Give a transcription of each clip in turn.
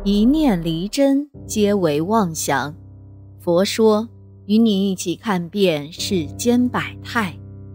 一念离真，皆为妄想。佛说，与你一起看遍世间百态。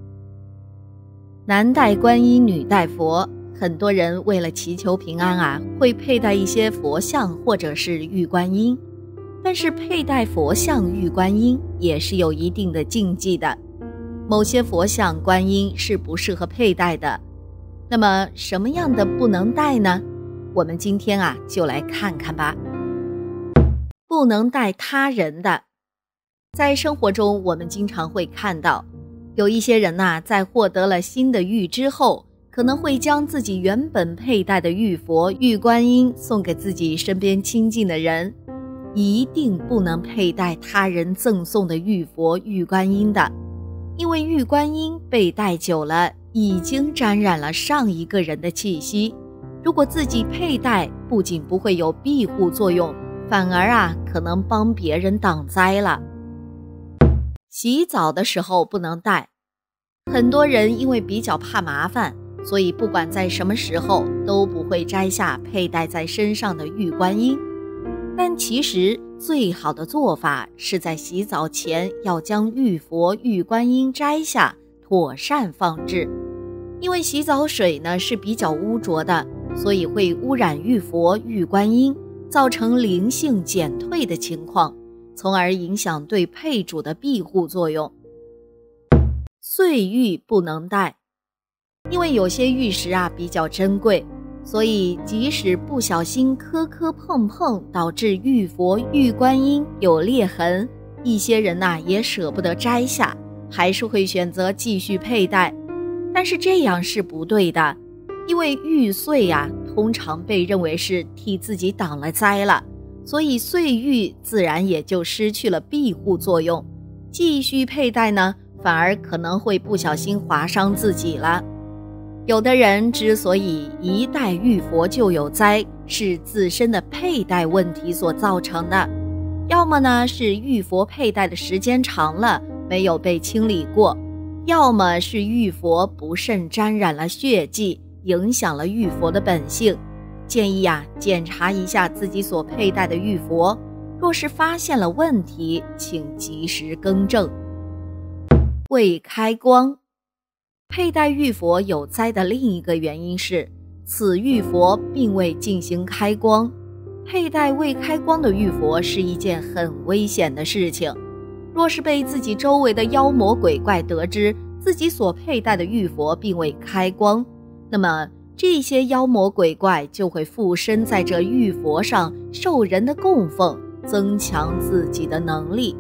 男戴观音，女戴佛，很多人为了祈求平安会佩戴一些佛像或者是玉观音。但是佩戴佛像、玉观音也是有一定的禁忌的，某些佛像、观音是不适合佩戴的。那么什么样的不能戴呢？我们今天就来看看吧。不能戴他人的。在生活中我们经常会看到，有一些人在获得了新的玉之后，可能会将自己原本佩戴的玉佛、玉观音送给自己身边亲近的人。一定不能佩戴他人赠送的玉佛、玉观音的，因为玉观音被戴久了，已经沾染了上一个人的气息。如果自己佩戴，不仅不会有庇护作用，反而可能帮别人挡灾了。洗澡的时候不能戴。很多人因为比较怕麻烦，所以不管在什么时候都不会摘下佩戴在身上的玉观音。但其实最好的做法是在洗澡前要将玉佛、玉观音摘下，妥善放置。因为洗澡水是比较污浊的，所以会污染玉佛、玉观音，造成灵性减退的情况，从而影响对佩主的庇护作用。碎玉不能戴。因为有些玉石比较珍贵，所以即使不小心磕磕碰碰导致玉佛、玉观音有裂痕，一些人也舍不得摘下，还是会选择继续佩戴。但是这样是不对的，因为玉碎通常被认为是替自己挡了灾了，所以碎玉自然也就失去了庇护作用。继续佩戴反而可能会不小心划伤自己了。有的人之所以一戴玉佛就有灾，是自身的佩戴问题所造成的，要么是玉佛佩戴的时间长了没有被清理过，要么是玉佛不慎沾染了血迹，影响了玉佛的本性。建议检查一下自己所佩戴的玉佛，若是发现了问题，请及时更正。未开光。佩戴玉佛有灾的另一个原因是，此玉佛并未进行开光。佩戴未开光的玉佛是一件很危险的事情。若是被自己周围的妖魔鬼怪得知自己所佩戴的玉佛并未开光，那么这些妖魔鬼怪就会附身在这玉佛上，受人的供奉，增强自己的能力。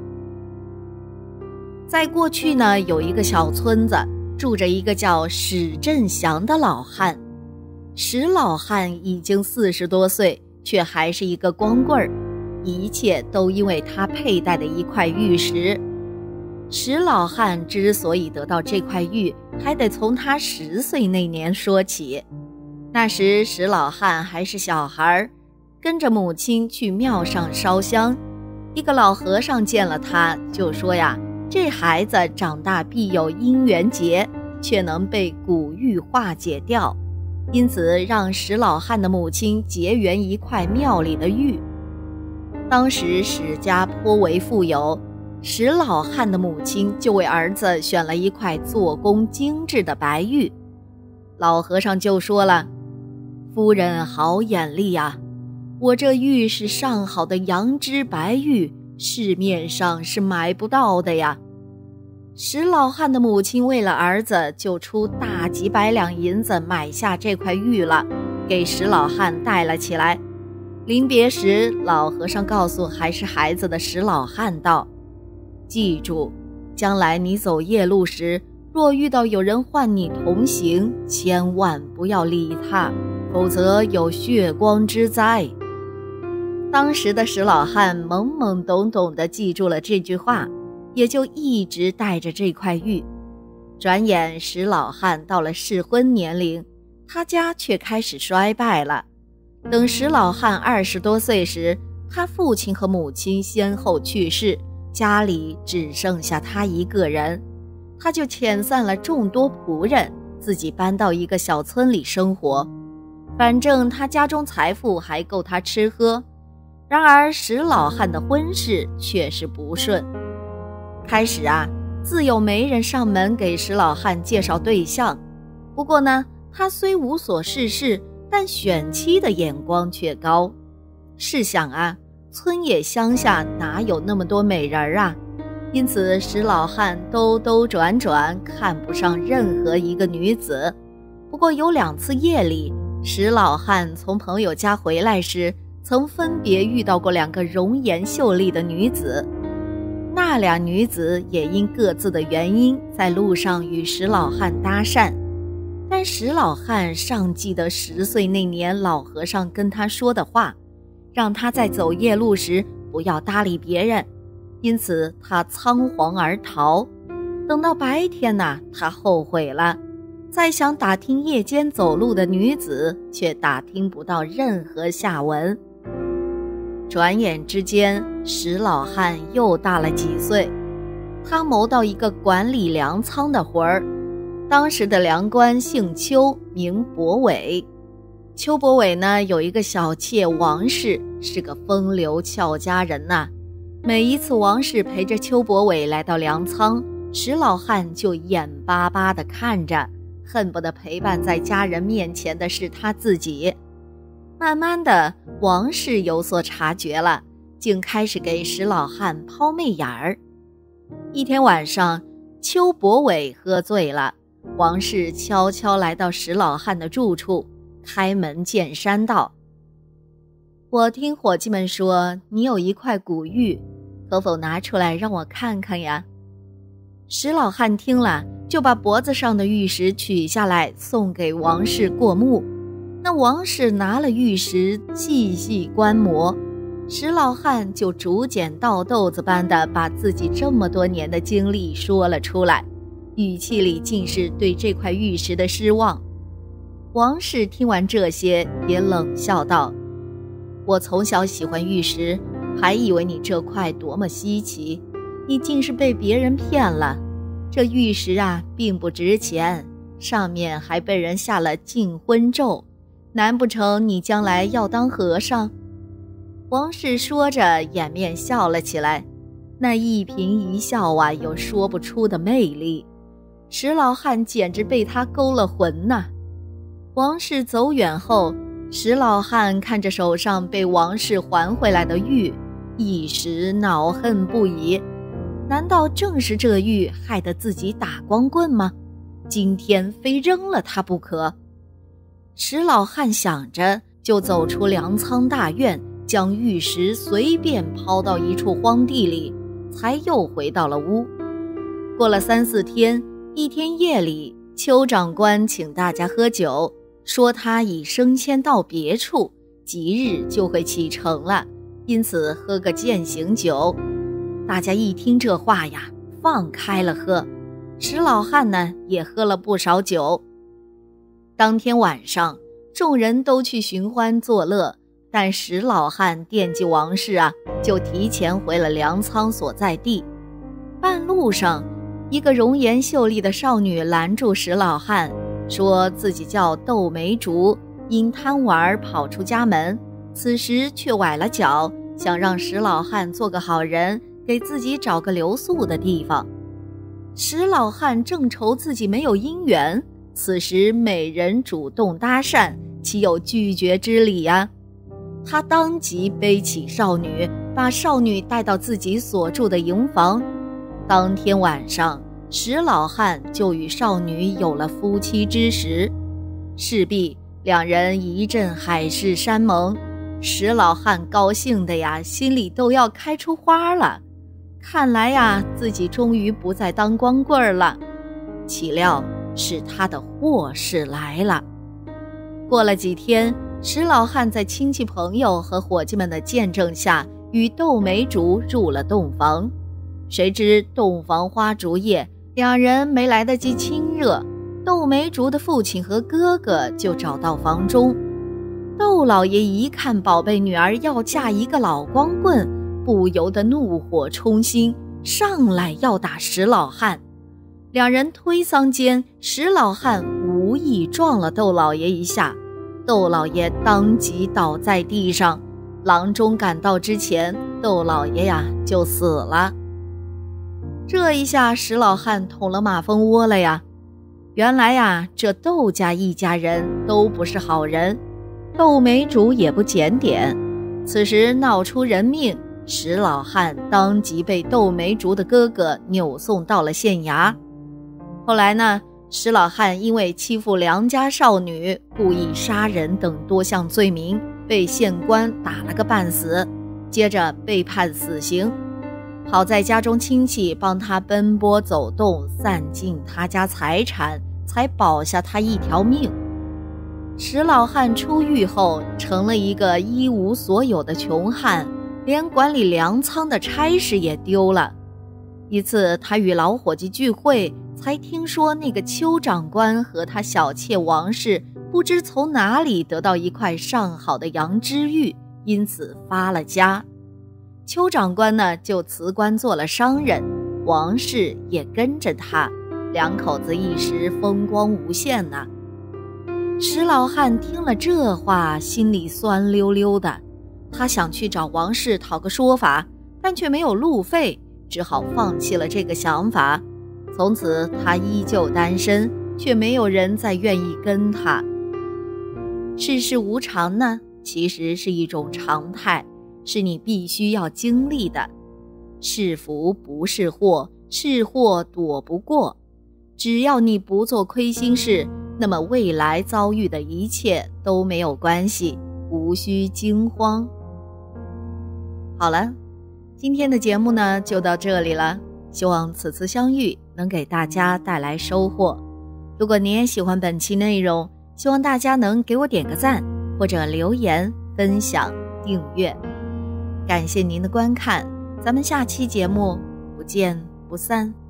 在过去有一个小村子，住着一个叫史振祥的老汉。史老汉已经40多岁，却还是一个光棍儿，一切都因为他佩戴的一块玉石。史老汉之所以得到这块玉，还得从他10岁那年说起。那时史老汉还是小孩，跟着母亲去庙上烧香。一个老和尚见了他，就说这孩子长大必有因缘劫，却能被古玉化解掉，因此让史老汉的母亲结缘一块庙里的玉。当时史家颇为富有，史老汉的母亲就为儿子选了一块做工精致的白玉。老和尚就说了：夫人好眼力我这玉是上好的羊脂白玉，市面上是买不到的呀。史老汉的母亲为了儿子，就出大几百两银子买下这块玉了，给史老汉戴了起来。临别时，老和尚告诉还是孩子的史老汉道：记住，将来你走夜路时，若遇到有人唤你同行，千万不要理他，否则有血光之灾。当时的史老汉懵懵懂懂地记住了这句话，也就一直带着这块玉。转眼史老汉到了适婚年龄，他家却开始衰败了。等史老汉20多岁时，他父亲和母亲先后去世，家里只剩下他一个人。他就遣散了众多仆人，自己搬到一个小村里生活。反正他家中财富还够他吃喝， 然而石老汉的婚事却是不顺。开始自有媒人上门给石老汉介绍对象，不过呢，他虽无所事事，但选妻的眼光却高。试想村野乡下哪有那么多美人因此石老汉兜兜转转，看不上任何一个女子。不过有2次夜里，石老汉从朋友家回来时，曾分别遇到过2个容颜秀丽的女子。那俩女子也因各自的原因在路上与石老汉搭讪，但石老汉尚记得10岁那年老和尚跟他说的话，让他在走夜路时不要搭理别人，因此他仓皇而逃。等到白天他后悔了，再想打听夜间走路的女子，却打听不到任何下文。转眼之间，石老汉又大了几岁，他谋到一个管理粮仓的活儿。当时的粮官姓邱，名伯伟。邱伯伟有一个小妾王氏，是个风流俏佳人每一次王氏陪着邱伯伟来到粮仓，石老汉就眼巴巴地看着，恨不得陪伴在家人面前的是他自己。慢慢的，王氏有所察觉了，竟开始给石老汉抛媚眼儿。一天晚上，邱伯伟喝醉了，王氏悄悄来到石老汉的住处，开门见山道：“我听伙计们说你有一块古玉，可否拿出来让我看看呀？”石老汉听了，就把脖子上的玉石取下来送给王氏过目。那王氏拿了玉石细细观摩，石老汉就逐渐倒豆子般的把自己这么多年的经历说了出来，语气里尽是对这块玉石的失望。王氏听完这些，也冷笑道：“我从小喜欢玉石，还以为你这块多么稀奇，你竟是被别人骗了。这玉石并不值钱，上面还被人下了禁婚咒，难不成你将来要当和尚？”王氏说着，掩面笑了起来，那一颦一笑有说不出的魅力。石老汉简直被他勾了魂王氏走远后，石老汉看着手上被王氏还回来的玉，一时恼恨不已。难道正是这玉害得自己打光棍吗？今天非扔了它不可。石老汉想着，就走出粮仓大院，将玉石随便抛到一处荒地里，才又回到了屋。过了3、4天，一天夜里，邱长官请大家喝酒，说他已升迁到别处，即日就会启程了，因此喝个践行酒。大家一听这话放开了喝，石老汉也喝了不少酒。当天晚上，众人都去寻欢作乐，但石老汉惦记王氏就提前回了粮仓所在地。半路上，一个容颜秀丽的少女拦住石老汉，说自己叫窦梅竹，因贪玩跑出家门，此时却崴了脚，想让石老汉做个好人，给自己找个留宿的地方。石老汉正愁自己没有姻缘，此时美人主动搭讪，岂有拒绝之理他当即背起少女，把少女带到自己所住的营房。当天晚上，石老汉就与少女有了夫妻之实。势必2人一阵海誓山盟，石老汉高兴的心里都要开出花了。看来自己终于不再当光棍了。岂料是他的祸事来了。过了几天，石老汉在亲戚朋友和伙计们的见证下，与窦梅竹入了洞房。谁知洞房花烛夜，2人没来得及亲热，窦梅竹的父亲和哥哥就找到房中。窦老爷一看宝贝女儿要嫁一个老光棍，不由得怒火冲心，上来要打石老汉。2人推搡间，石老汉无意撞了窦老爷一下，窦老爷当即倒在地上， 郎中赶到之前，窦老爷呀就死了。这一下石老汉捅了马蜂窝了呀！原来呀，这窦家一家人都不是好人，窦梅竹也不检点。此时闹出人命，石老汉当即被窦梅竹的哥哥扭送到了县衙。后来呢，石老汉因为欺负良家少女、故意杀人等多项罪名，被县官打了个半死，接着被判死刑。好在家中亲戚帮他奔波走动，散尽他家财产，才保下他一条命。石老汉出狱后成了一个一无所有的穷汉，连管理粮仓的差事也丢了。一次他与老伙计聚会，才听说那个邱长官和他小妾王氏不知从哪里得到一块上好的羊脂玉，因此发了家。邱长官呢就辞官做了商人，王氏也跟着他，两口子一时风光无限呐。石老汉听了这话，心里酸溜溜的。他想去找王氏讨个说法，但却没有路费，只好放弃了这个想法。从此他依旧单身，却没有人再愿意跟他。世事无常呢，其实是一种常态，是你必须要经历的。是福不是祸，是祸躲不过。只要你不做亏心事，那么未来遭遇的一切都没有关系，无需惊慌。好了，今天的节目呢就到这里了，希望此次相遇能给大家带来收获。如果您也喜欢本期内容，希望大家能给我点个赞，或者留言、分享、订阅。感谢您的观看，咱们下期节目不见不散。